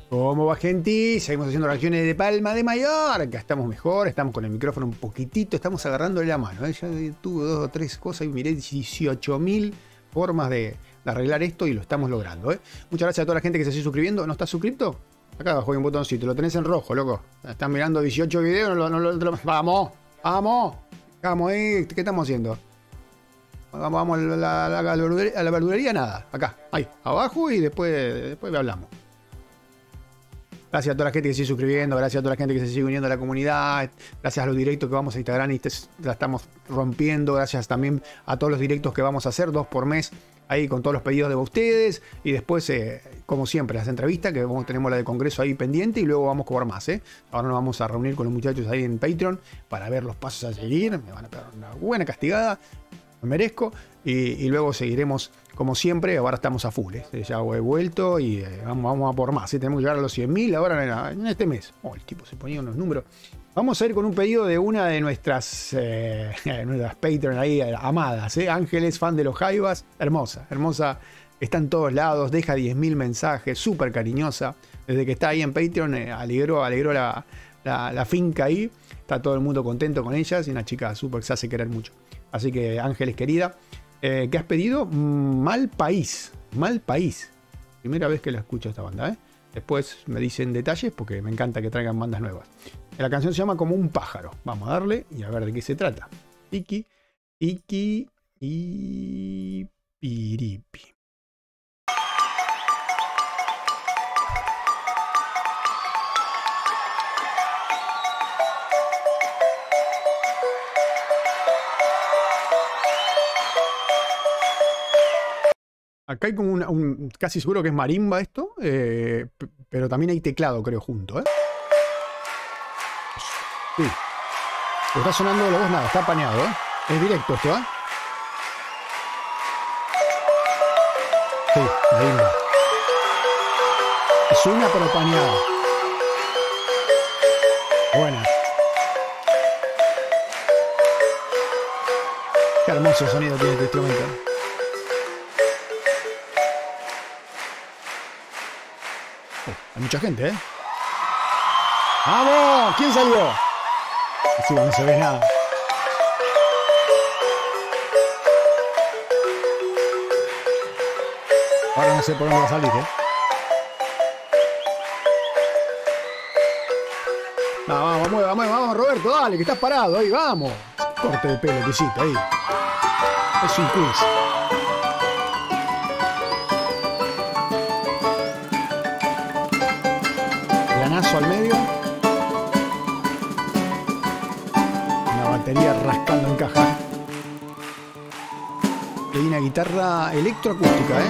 ¿Cómo va, gente? Seguimos haciendo reacciones de Palma de Mallorca. Estamos mejor, estamos con el micrófono un poquitito, estamos agarrándole la mano. Ya tuve 2 o 3 cosas y miré 18.000 formas de arreglar esto y lo estamos logrando. Muchas gracias a toda la gente que se sigue suscribiendo. ¿No estás suscrito? Acá abajo hay un botoncito, lo tenés en rojo, loco. Están mirando 18 videos, vamos, vamos. Vamos, ¿qué estamos haciendo? Vamos a la verdulería, nada. Acá, ahí, abajo y después hablamos. Gracias a toda la gente que se sigue suscribiendo, gracias a toda la gente que se sigue uniendo a la comunidad, gracias a los directos que vamos a Instagram y la estamos rompiendo, gracias también a todos los directos que vamos a hacer, 2 por mes, ahí con todos los pedidos de ustedes, y después, como siempre, las entrevistas, que tenemos la de Congreso ahí pendiente, y luego vamos a cobrar más. Ahora nos vamos a reunir con los muchachos ahí en Patreon para ver los pasos a seguir, me van a pegar una buena castigada, me merezco, y luego seguiremos como siempre. Ahora estamos a full, ya he vuelto y vamos a por más, tenemos que llegar a los 100.000 ahora en este mes. El tipo se ponía unos números. Vamos a ir con un pedido de una de nuestras Patreon ahí amadas, Ángeles, fan de los Jaivas, hermosa, está en todos lados, deja 10.000 mensajes, súper cariñosa, desde que está ahí en Patreon alegró la finca ahí, está todo el mundo contento con ellas y una chica súper que se hace querer mucho. Así que, Ángeles querida, ¿qué has pedido? Mal País. Primera vez que la escucho esta banda, Después me dicen detalles porque me encanta que traigan bandas nuevas. La canción se llama Como un pájaro. Vamos a darle y a ver de qué se trata. Iki y Piripi. Acá hay como casi seguro que es marimba esto, pero también hay teclado, creo, junto, Sí. Pero está sonando de los dos, nada, está apañado, Es directo esto, Sí, marimba. Suena pero apañado. Buena. Qué hermoso sonido tiene este instrumento. Hay mucha gente, ¡Vamos! ¿Quién salió? Así no se ve nada. Ahora no sé por dónde va a salir, Vamos, Roberto, dale, que estás parado ahí, vamos. Corte de pelo que hiciste ahí. Es un quiz. Al medio, una batería rascando en caja y una guitarra electroacústica,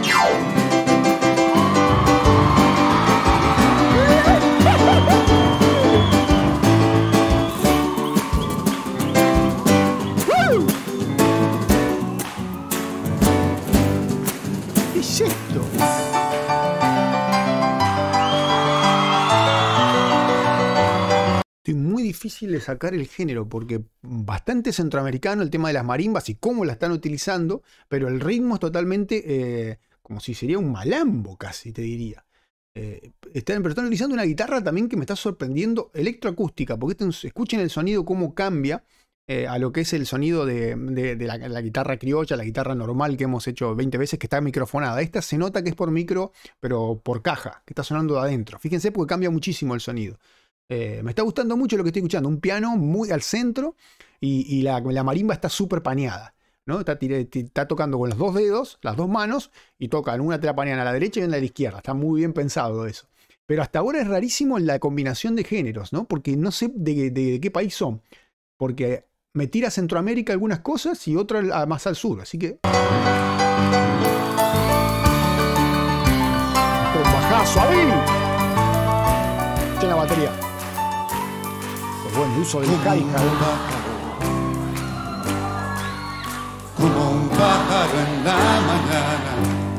¿Qué es esto? Muy difícil de sacar el género porque bastante centroamericano el tema de las marimbas y cómo la están utilizando, pero el ritmo es totalmente como si sería un malambo casi, te diría. Pero están utilizando una guitarra también que me está sorprendiendo, electroacústica, porque escuchen el sonido cómo cambia a lo que es el sonido de la guitarra criolla, la guitarra normal que hemos hecho 20 veces, que está microfonada. Esta se nota que es por micro, pero por caja, que está sonando de adentro. Fíjense porque cambia muchísimo el sonido. Me está gustando mucho lo que estoy escuchando. Un piano muy al centro y la marimba está súper paneada, Está tocando con los 2 dedos, las 2 manos, y tocan una te la panean a la derecha y una a la izquierda. Está muy bien pensado eso. Pero hasta ahora es rarísimo la combinación de géneros, Porque no sé de qué país son. Porque me tira a Centroamérica algunas cosas y otras más al sur. Así que... ¡Bajazo ahí! Echa la batería. Buen uso del hi-hat. Como un pájaro en la mañana,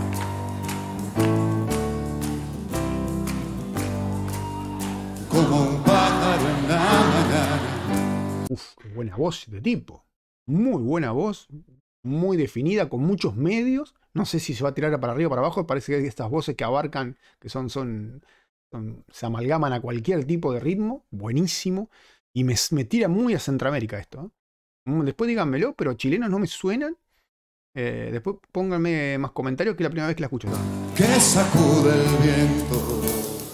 como un pájaro en la mañana. Qué buena voz de tipo. Muy buena voz, muy definida, con muchos medios. No sé si se va a tirar para arriba o para abajo. Parece que hay estas voces que abarcan, que son se amalgaman a cualquier tipo de ritmo, buenísimo, y me tira muy a Centroamérica esto. Después díganmelo, pero chilenos no me suenan. Después pónganme más comentarios, que es la primera vez que la escucho. Que sacude el viento.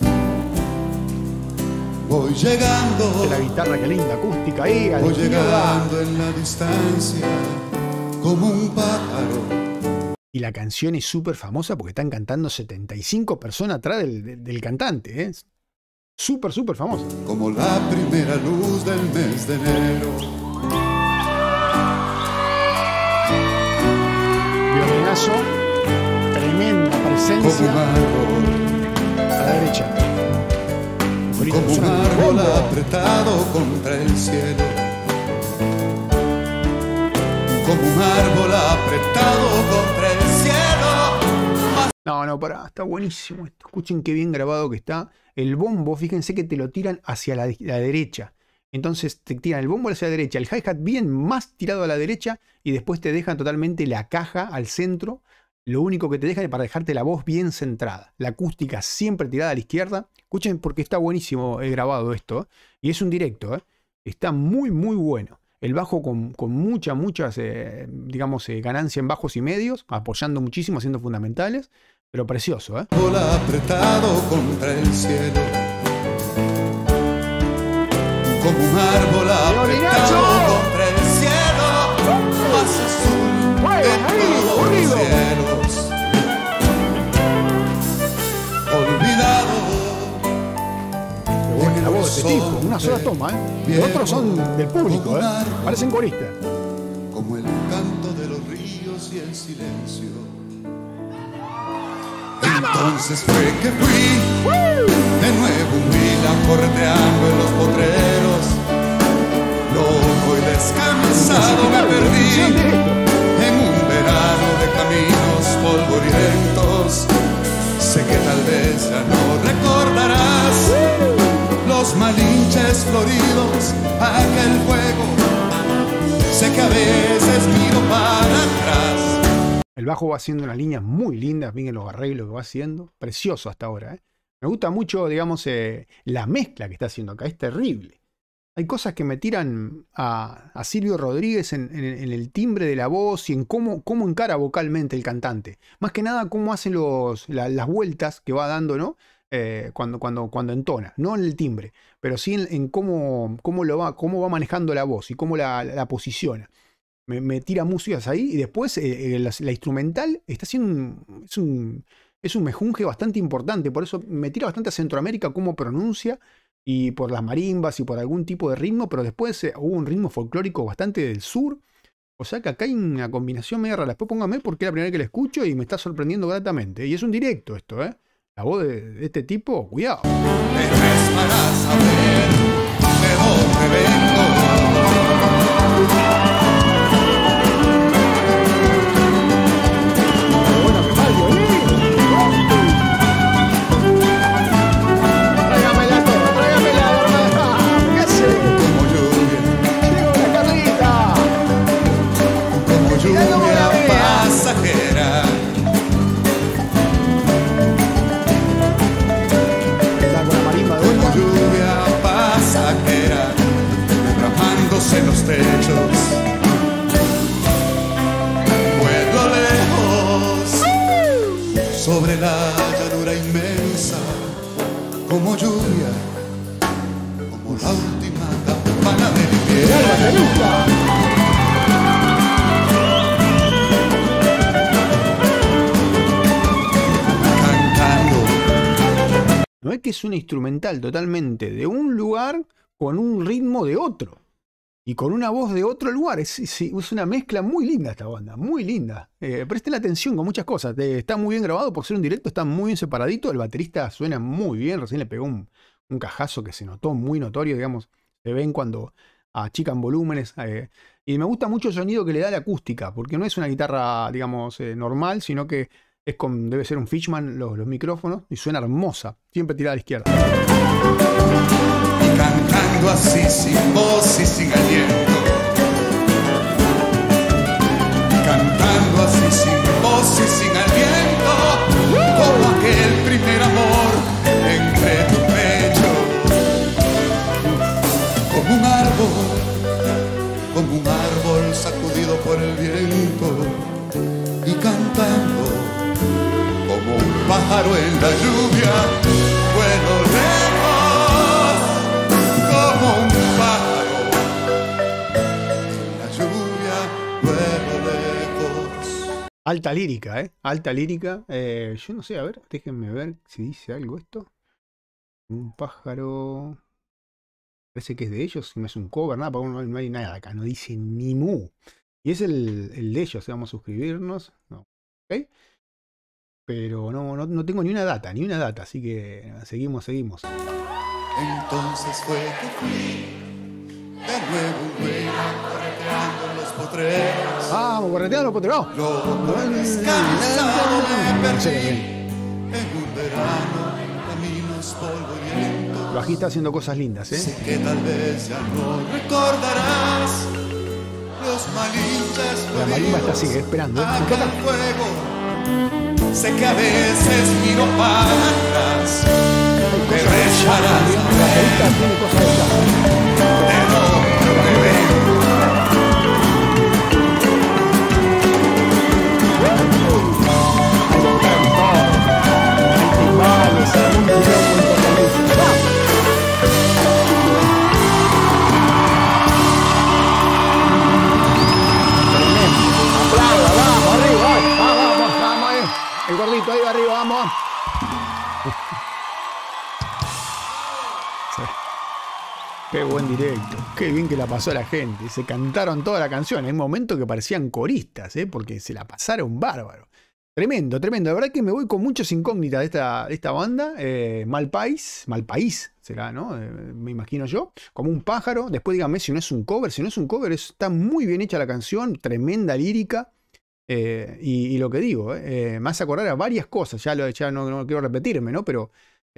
Voy llegando. La guitarra, que linda, acústica ahí, a la Voy izquierda. llegando en la distancia como un pájaro. Y la canción es súper famosa porque están cantando 75 personas atrás del cantante. ¿Eh? Súper, súper famosa. Como la primera luz del mes de enero. Violinazo, tremenda Como un presencia árbol. a la derecha. Como un árbol apretado contra el cielo. Como un árbol apretado contra el cielo. No, pará, está buenísimo esto. Escuchen qué bien grabado que está. El bombo, fíjense que te lo tiran hacia la derecha. Entonces te tiran el bombo hacia la derecha, el hi-hat bien más tirado a la derecha y después te dejan totalmente la caja al centro. Lo único que te dejan es para dejarte la voz bien centrada. La acústica siempre tirada a la izquierda. Escuchen porque está buenísimo grabado esto. Y es un directo. Está muy, muy bueno. El bajo con muchas, digamos, ganancia en bajos y medios. Apoyando muchísimo, haciendo fundamentales. Pero precioso, Árbol apretado contra el cielo. Como un árbol apretado contra el cielo. Más azul que todos los cielos. Olvidado. Qué buena la voz de este tipo. Una sola toma, Los otros son del público, Parecen coristas. Como el canto de los ríos y el silencio. Entonces fue que fui de nuevo un vila correteando en los potreros. Loco y descansado me perdí en un verano de caminos polvorientos. Sé que tal vez ya no recordarás los malinches floridos, aquel fuego. Sé que a veces miro para atrás. El bajo va haciendo unas líneas muy lindas, miren los arreglos que va haciendo. Precioso hasta ahora, Me gusta mucho, digamos, la mezcla que está haciendo acá. Es terrible. Hay cosas que me tiran a Silvio Rodríguez en el timbre de la voz y en cómo encara vocalmente el cantante. Más que nada, cómo hace las vueltas que va dando, ¿no? Cuando entona. No en el timbre, pero sí en cómo va manejando la voz y cómo la posiciona. Me tira músicas ahí y después la instrumental está haciendo es un mejunje bastante importante, por eso me tira bastante a Centroamérica cómo pronuncia y por las marimbas y por algún tipo de ritmo, pero después hubo un ritmo folclórico bastante del sur, o sea que acá hay una combinación media rara. Después póngame porque es la primera vez que la escucho y me está sorprendiendo gratamente, y es un directo esto, la voz de este tipo, cuidado. Es para saber de dónde vengo. En los techos, vuelo lejos sobre la llanura inmensa, como lluvia, como la última campana del invierno. Cantando. No es que es una instrumental totalmente de un lugar con un ritmo de otro. Y con una voz de otro lugar. Es una mezcla muy linda esta banda. Muy linda. Presten atención con muchas cosas. Está muy bien grabado por ser un directo. Está muy bien separadito. El baterista suena muy bien. Recién le pegó un cajazo que se notó muy notorio. Digamos, se ven cuando achican volúmenes. Y me gusta mucho el sonido que le da la acústica. Porque no es una guitarra, digamos, normal. Sino que debe ser un Fishman los micrófonos. Y suena hermosa. Siempre tirada a la izquierda. Cantando así sin voz y sin aliento. Cantando así sin voz y sin aliento. Como aquel primer amor entre el viento y cantando como un pájaro en la lluvia, vuelo lejos como un pájaro en la lluvia, vuelo lejos. Alta lírica, ¿eh? Alta lírica. Yo no sé, a ver, déjenme ver si dice algo esto. Un pájaro... Parece que es de ellos, si no es un cover, nada, porque no hay nada acá, no dice ni mu. Y es el de ellos, vamos a suscribirnos. No. ¿Ok? Pero no tengo ni una data, así que seguimos. Entonces fue que fui de nuevo un huila correteando en los potreros. Vamos, correteando los potreros. Loco descansado me perdí en un verano, caminos, polvo y viento. Lo aquí está haciendo cosas lindas, ¿eh? Sé que tal vez ya no recordarás los malinches. La marimba está así, esperando, ¿eh? Apaga el fuego. Sé que a veces miro para atrás. Me recharás de lo que veo. El gordito ahí arriba, vamos. Qué buen directo, qué bien que la pasó la gente. Se cantaron toda la canción. Hay momentos que parecían coristas, porque se la pasaron bárbaro. Tremendo. La verdad que me voy con muchas incógnitas de esta banda. Malpaís será, ¿no? Me imagino yo. Como un pájaro. Después díganme si no es un cover. Si no es un cover, está muy bien hecha la canción. Tremenda lírica. Y lo que digo, me hace acordar a varias cosas. Ya no quiero repetirme, ¿no? Pero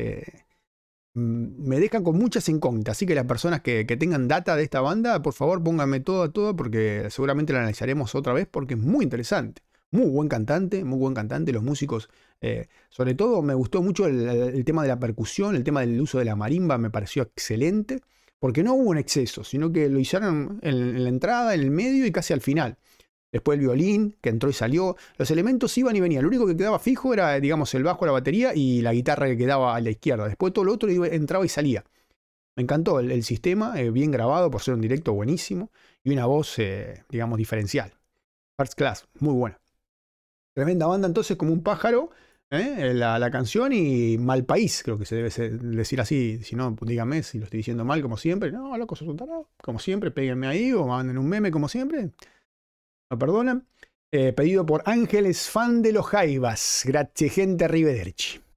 me dejan con muchas incógnitas. Así que las personas que tengan data de esta banda, por favor pónganme todo, porque seguramente la analizaremos otra vez porque es muy interesante. Muy buen cantante, los músicos, sobre todo me gustó mucho el tema de la percusión, el tema del uso de la marimba me pareció excelente, porque no hubo un exceso, sino que lo hicieron en la entrada, en el medio y casi al final. Después el violín, que entró y salió, los elementos iban y venían, lo único que quedaba fijo era, digamos, el bajo, la batería y la guitarra que quedaba a la izquierda, después todo lo otro entraba y salía. Me encantó el sistema, bien grabado por ser un directo buenísimo, y una voz, digamos, diferencial. First class, muy buena. Tremenda banda entonces, como un pájaro, la canción, y Malpaís, creo que se debe decir así, si no, pues díganme si lo estoy diciendo mal como siempre. No, loco, sos un tarado, como siempre, péguenme ahí o manden un meme como siempre, no perdonan. Pedido por Ángeles, fan de los Jaivas, grazie gente, arrivederci.